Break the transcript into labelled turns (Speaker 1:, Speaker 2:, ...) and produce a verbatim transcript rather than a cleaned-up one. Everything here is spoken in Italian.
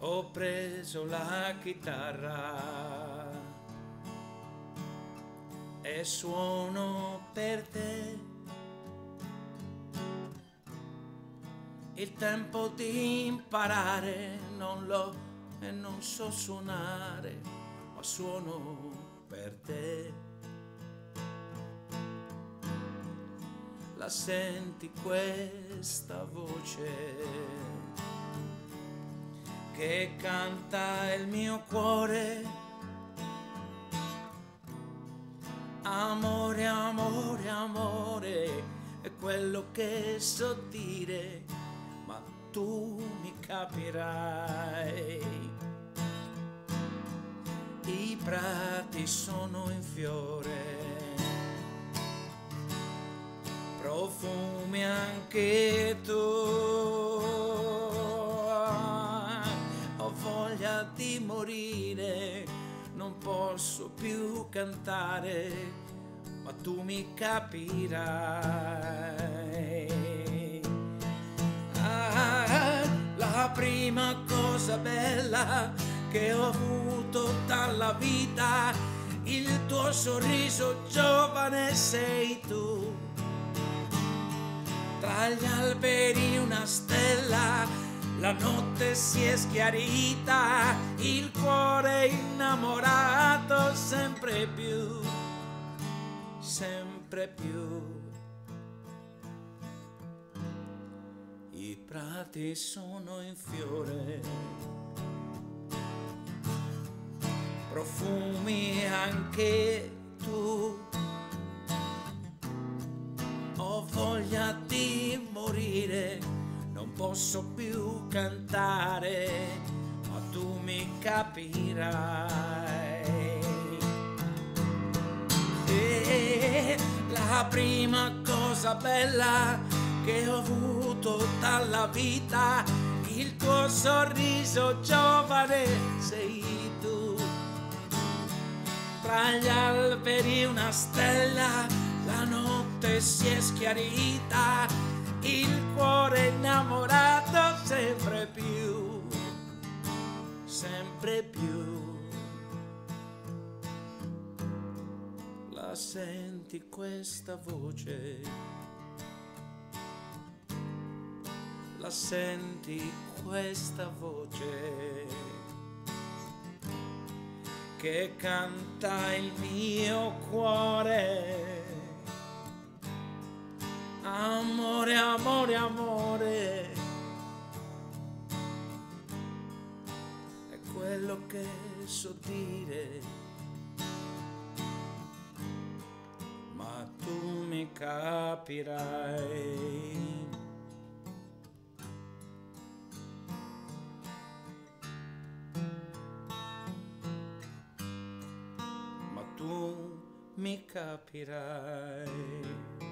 Speaker 1: ho preso la chitarra e suono per te. Il tempo di imparare non l'ho e non so suonare, ma suono per te. La senti questa voce che canta il mio cuore? Amore, amore, amore, è quello che so dire, ma tu mi capirai. I prati sono in fiore, profumi anche tu. Ho voglia di morire, non posso più cantare, ma tu mi capirai. Ah, la prima cosa bella che ho avuto dalla vita, il tuo sorriso giovane sei tu. Tra gli alberi una stella, la notte si è schiarita, il cuore innamorato sempre più, sempre più. I prati sono in fiore, profumi anche tu. Ho voglia di morire, non posso più cantare, ma tu mi capirai. E la prima cosa bella che ho avuto dalla vita, il tuo sorriso giovane sei tu. Tra gli alberi una stella, la notte si è schiarita, il cuore innamorato sempre più, sempre più. La senti questa voce? La senti questa voce che canta il mio cuore? Amore, amore, amore, è quello che so dire, ma tu mi capirai. Ma tu mi capirai.